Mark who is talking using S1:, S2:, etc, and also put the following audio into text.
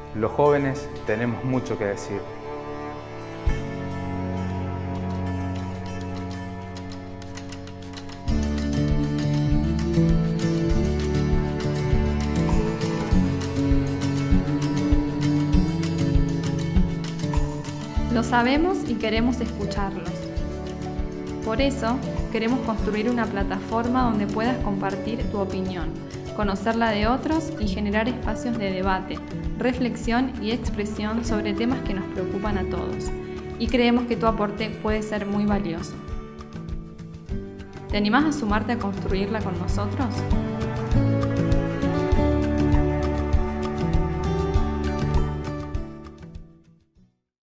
S1: Los jóvenes tenemos mucho que decir.
S2: Lo sabemos y queremos escucharlos. Por eso, queremos construir una plataforma donde puedas compartir tu opinión, conocer la de otros y generar espacios de debate, reflexión y expresión sobre temas que nos preocupan a todos. Y creemos que tu aporte puede ser muy valioso. ¿Te animás a sumarte a construirla con nosotros?